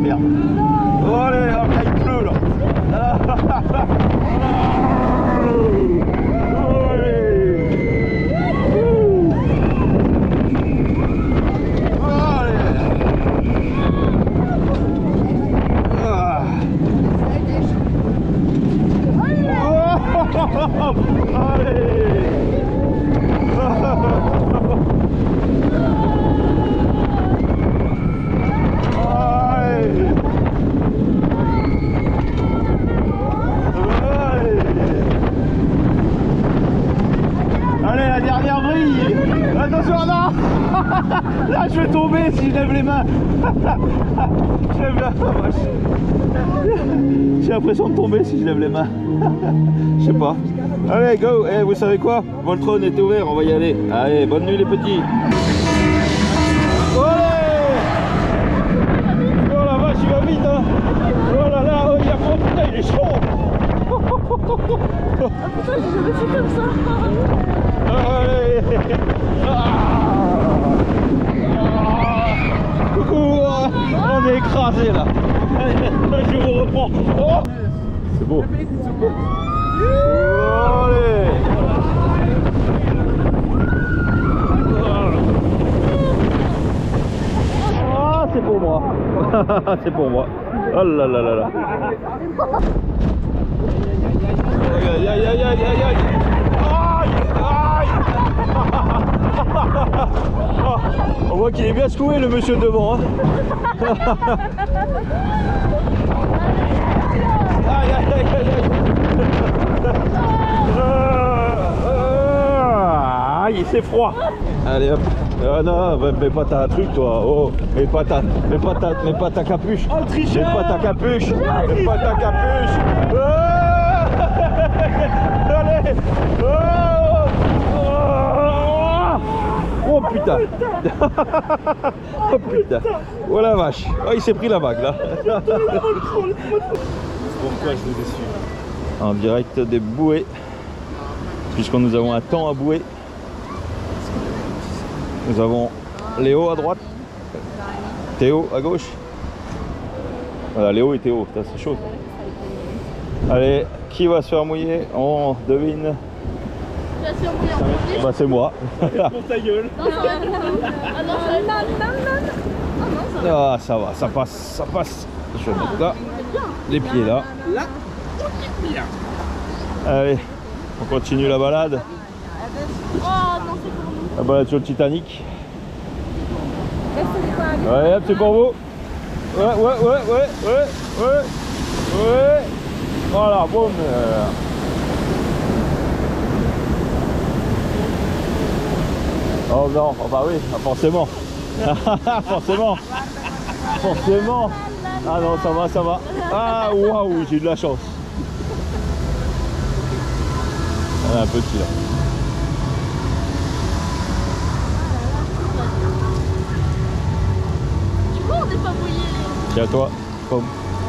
regarde. Oh, allez, oh, il pleut là. Allez, la dernière brille. Attention, non. Là, je vais tomber si je lève les mains. J'ai l'impression de tomber si je lève les mains. Je sais pas. Allez, go. Eh, vous savez quoi? Voltron est ouvert, on va y aller. Allez, bonne nuit les petits. Oh la vache, il va vite, hein. Oh là là, oh, il y a pas, putain, il est chaud. Ah putain, j'ai jamais fait comme ça. Allez. Coucou, on est écrasé là. Je vous reprends. Oh, c'est beau. Allez. Ah, c'est pour moi. C'est pour moi. Oh là là là là. Aïe aïe aïe aïe aïe aïe aïe. On voit qu'il est bien secoué le monsieur devant. Hein. Aïe aïe aïe aïe aïe. Aïe, c'est froid. Allez hop. Ah non, mets pas ta truc toi. Oh, mets pas ta capuche. Oh, mets pas ta capuche. Mets pas ta capuche. Allez. Oh putain. Oh putain. Oh la vache. Oh, il s'est pris la vague là. Pourquoi je vous ai suivi en direct des bouées, puisque nous avons un temps à bouer. Nous avons Léo à droite, Théo à gauche. Voilà, Léo et Théo, c'est chaud. Allez, qui va se faire mouiller? On devine. Bah c'est moi. Pour ta gueule. Ah ça va, ça passe, ça passe. Je vais mettre là, les pieds là. Là, bien. Allez, on continue la balade. Oh non, c'est pour nous. La balade sur le Titanic. Ouais, hop, c'est pour vous. Ouais. Voilà, bon. Oh non, oh bah oui, forcément. Forcément. Ah non, ça va. Ah waouh, j'ai eu de la chance. Il y en a un petit là. Du coup, on n'est pas mouillé. C'est à toi, pomme.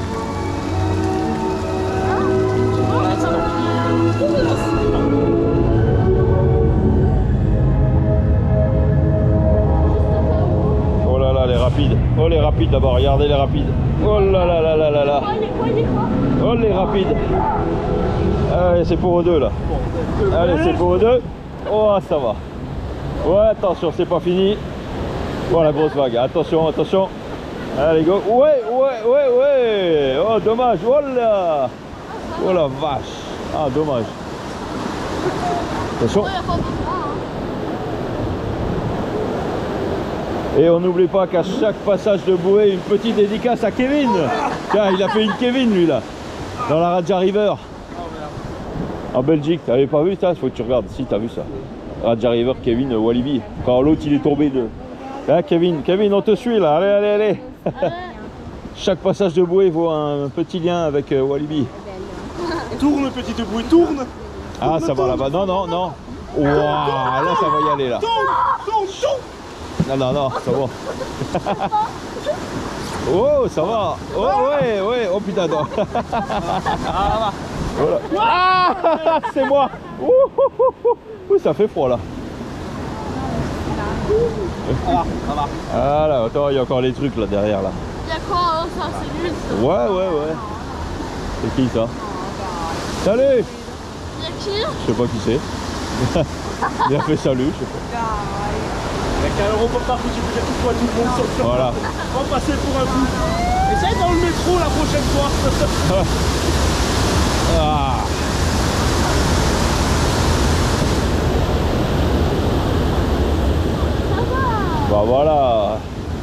Oh là là, les rapides. Oh les rapides d'abord, regardez les rapides. Oh là là là là là là. Oh les rapides. Allez, c'est pour eux deux là. Allez, c'est pour eux deux. Oh, ça va. Ouais, attention, c'est pas fini. Oh la grosse vague. Attention, attention. Allez, go. Ouais. Oh, dommage. Oh là. Oh la vache. Ah, dommage. Attention. Et on n'oublie pas qu'à chaque passage de bouée, une petite dédicace à Kevin. Tiens, il a fait une Kevin lui là. Dans la Raja River. En Belgique, t'avais pas vu ça? Faut que tu regardes. Si, t'as vu ça. Raja River, Kevin, Walibi. Quand l'autre il est tombé de... Hein, Kevin, on te suit là. Allez. Chaque passage de bouée vaut un petit lien avec Walibi. Tourne, petite bouée, tourne. Ah, ça va là-bas. Non. Waouh, là ça va y aller là. Tourne. Non, ça va. Oh, ça va. Oh, ouais. Oh putain, non. Voilà. Ah, c'est moi. Ouh, ça fait froid là. Ça va. Voilà, attends, il y a encore les trucs là derrière là. y'a quoi? Oh, ça, c'est nul. Ça. Ouais. C'est qui ça? Salut! Y'a qui? Je sais pas qui c'est. Il a fait salut, je sais pas. Avec un euro pour partout, tu peux dire tout le monde sur Voilà. on va passer pour un fou. Essaye dans le métro la prochaine fois. Ah. Bah voilà.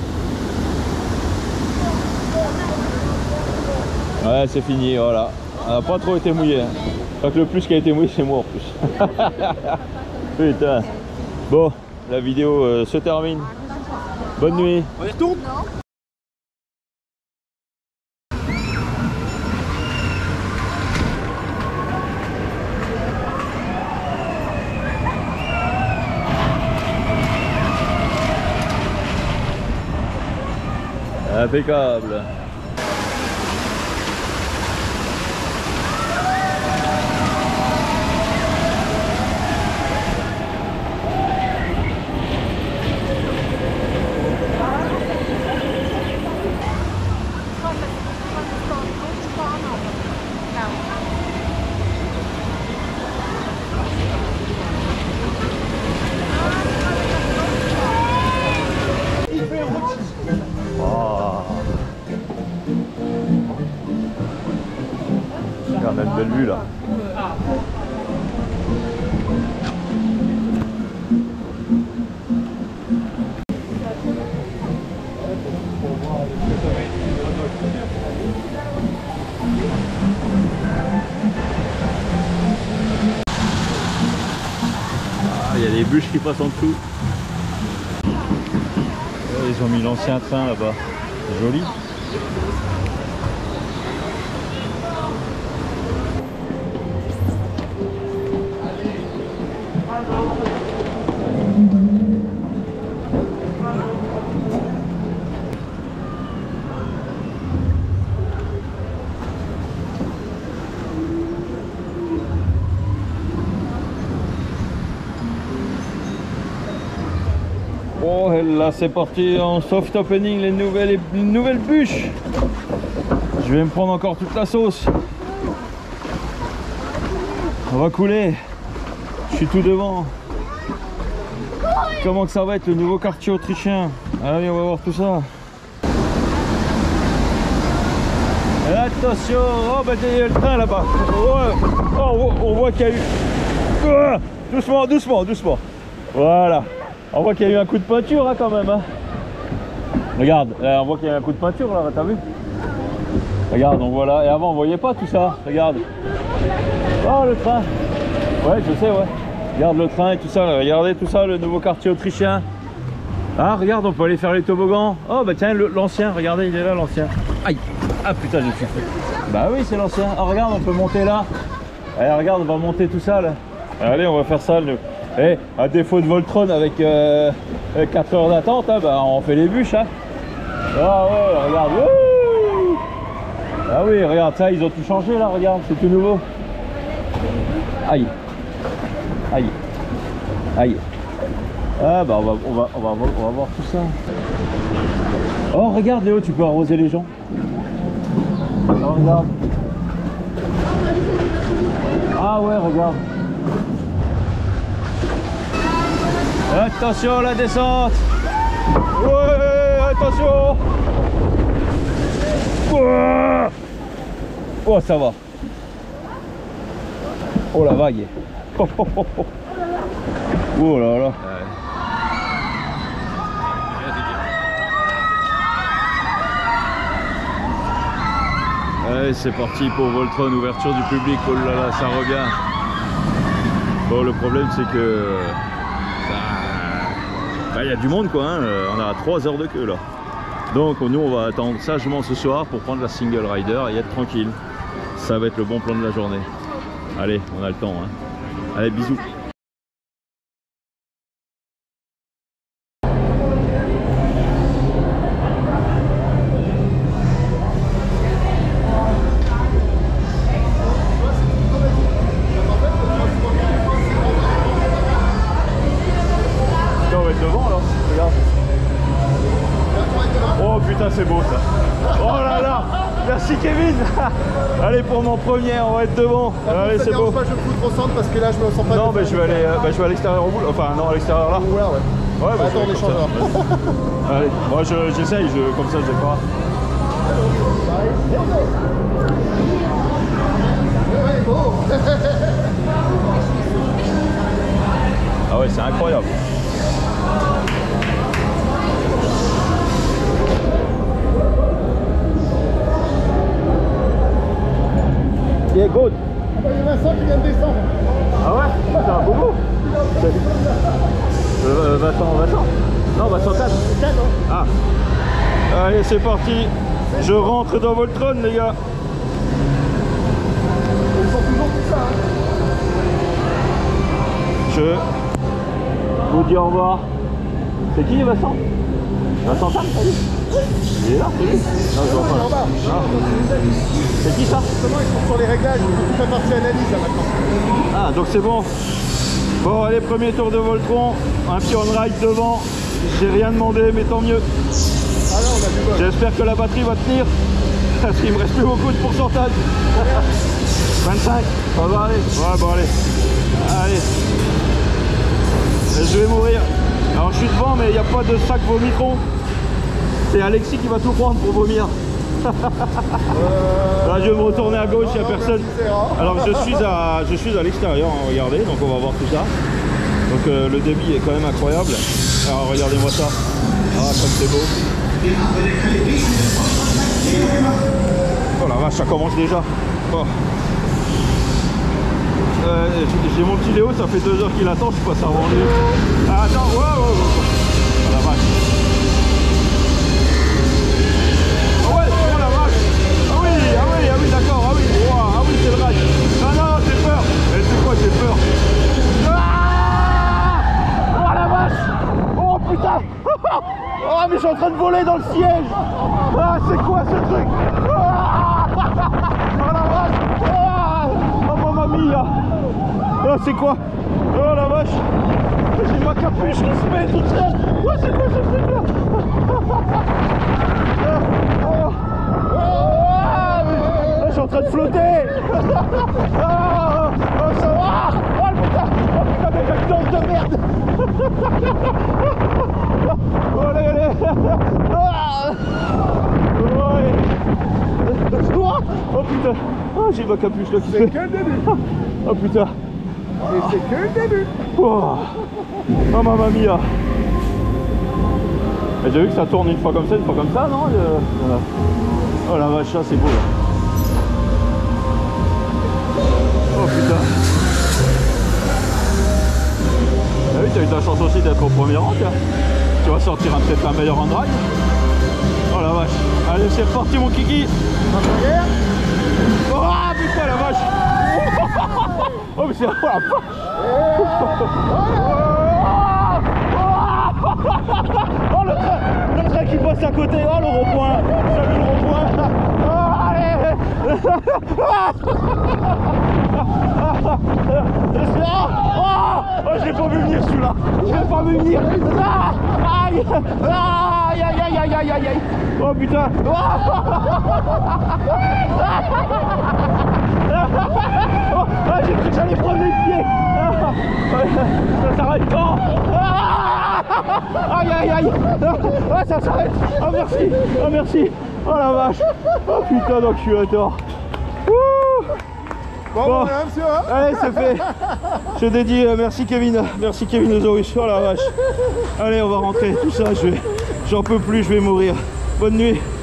Ouais, c'est fini, voilà. On n'a pas trop été mouillé. Donc le plus qui a été mouillé, c'est moi en plus. Putain. Bon, la vidéo se termine. Bonne nuit. On y retourne? Impeccable. Regarde, on a une belle vue là. Il y a des bûches qui passent en dessous. Ils ont mis l'ancien train là-bas. C'est joli. Oh, et là c'est parti en soft opening, les nouvelles bûches. Je vais me prendre encore toute la sauce. On va couler. Je suis tout devant. Comment que ça va être le nouveau quartier autrichien? Allez, on va voir tout ça. Et attention, oh bah il y a le train là-bas. Oh, on voit qu'il y a eu... Doucement, doucement, doucement. Voilà. On voit qu'il y a eu un coup de peinture hein, quand même. Hein. Regarde, on voit qu'il y a eu un coup de peinture là, t'as vu? Regarde, on voit là. Et avant on voyait pas tout ça. Regarde. Oh le train. Ouais, je sais, ouais. Regarde le train et tout ça. Là. Regardez tout ça, le nouveau quartier autrichien. Ah, regarde, on peut aller faire les toboggans. Oh bah tiens, l'ancien, regardez, il est là l'ancien. Aïe. Ah putain, je suis fait. Bah oui, c'est l'ancien. Ah regarde, on peut monter là. Allez, regarde, on va monter tout ça là. Allez, on va faire ça. Eh, à défaut de Voltron avec 4 heures d'attente, hein, bah, on fait les bûches. Hein. Ah ouais, regarde. Wouh. Ah oui, regarde ça, ils ont tout changé là, regarde, c'est tout nouveau. Aïe. Aïe. Aïe. Ah bah on va voir tout ça. Oh regarde Léo, tu peux arroser les gens. Oh, regarde. Ah ouais, regarde. Attention la descente. Ouais, attention. Oh ça va. Oh la vague. Oh là là. Allez, c'est parti pour Voltron, ouverture du public. Oh là là, ça revient. Bon, le problème c'est que il y a du monde quoi, hein. On a 3 heures de queue là. Donc nous on va attendre sagement ce soir pour prendre la single rider et être tranquille. Ça va être le bon plan de la journée. Allez, on a le temps. Hein. Allez, bisous. On va être devant là, regarde. Oh putain, c'est beau ça. Allez, pour mon premier, on va être devant. Allez, c'est beau. Pas, je me foutre au centre parce que là, je me sens pas. Non, mais je vais aller à l'extérieur au bout. Enfin, non, à l'extérieur là. Ouais, ouais. Ouais, bah, attends, on échangera. Allez, moi j'essaye, comme ça je vais pas. Ah ouais, c'est incroyable. Yeah, good. Il y a Vincent qui vient de descendre. Ah ouais? C'est un bobo. Vincent. Non, Vincent 4. Ah. Allez, c'est parti. Je rentre dans Voltron, les gars. Ils sont toujours tout ça. Hein. Je vous dis au revoir. C'est qui, Vincent? Vincent 4, ça dit? Il est là, c'est lui? Non, je vois pas. Ah. C'est qui ça? Justement, ils sont sur les réglages. Ils font partie analyse là maintenant. Ah, donc c'est bon. Bon, allez, premier tour de Voltron. Un petit on-ride devant. J'ai rien demandé, mais tant mieux. Ah là, on a du bol. J'espère que la batterie va tenir. Parce qu'il me reste plus beaucoup de pourcentage. 25. Ça va aller. Ouais, bon, allez. Allez. Je vais mourir. Alors, je suis devant, mais il n'y a pas de sac vomitron. C'est Alexis qui va tout prendre pour vomir. Là, je vais me retourner à gauche, il n'y a personne. Alors je suis à l'extérieur, hein, regardez, donc on va voir tout ça. Donc le débit est quand même incroyable. Alors regardez-moi ça. Ah, comme c'est beau. Oh la vache, ça commence déjà. Oh. J'ai mon petit Léo, ça fait 2 heures qu'il attend, je passe avant lui. Ah, attends, wow. Oh la vache. D'accord, ah oui, c'est le rail. Non, j'ai peur. Mais c'est quoi, j'ai peur? Ah, oh la vache. Oh putain. Oh, mais je suis en train de voler dans le siège. Ah, c'est quoi ce truc? Oh la vache. Oh mamma mia. Oh, c'est quoi? Oh la vache. J'ai ma capuche qui se met toute seule. Oh, c'est quoi ce truc là? Je suis en train de flotter. Ça va. Oh putain, mais j'ai une danse de merde. Allez. Oh putain. Oh, j'ai ma capuche là qui fait. C'est que le début. Oh putain. Et c'est que le début. Oh mamma mia. J'ai vu que ça tourne une fois comme ça, non voilà. Oh la vache, ça c'est beau là. Oh putain. Ah oui, t'as eu ta chance aussi d'être au premier rang, tiens. Tu vas sortir peut-être un meilleur end-ride. Oh la vache. Allez, c'est reparti mon kiki. Oh putain la vache. Oh mais c'est... Oh la vache. Oh le train qui passe à côté. Oh le rond-point. Salut le rond-point. Oh allez. Oh, je l'ai pas vu venir celui-là. Je l'ai pas vu venir. Aïe. Aïe. Oh putain. J'ai cru que j'allais prendre les pieds. Ça s'arrête quand? Aïe. Ça s'arrête. Oh merci. Oh la vache. Oh putain d'enculateur. Bon, monsieur, hein. Allez, c'est fait. Je dédie, merci Kevin Ozaurus. Oh la vache. Allez, on va rentrer. Tout ça, j'en peux plus, je vais mourir. Bonne nuit.